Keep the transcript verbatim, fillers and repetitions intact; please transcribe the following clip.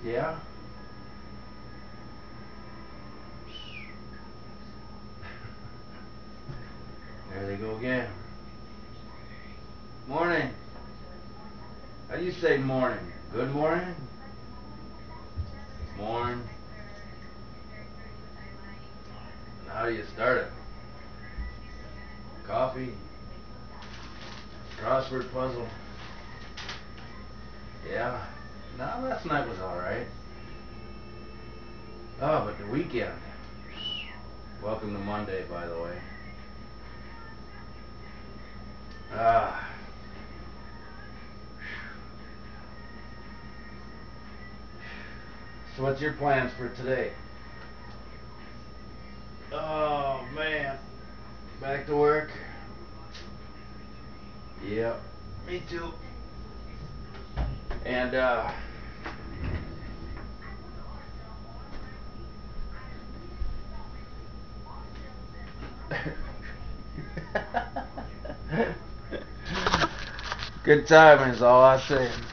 Yeah? There they go again. Morning. How do you say morning? Good morning? Morn. And how do you start it? Coffee? Crossword puzzle? Yeah. No, last night was alright. Oh, but the weekend. Welcome to Monday, by the way. Ah. So what's your plans for today? Oh, man. Back to work? Yep. Me too. And, uh... good time is all I say.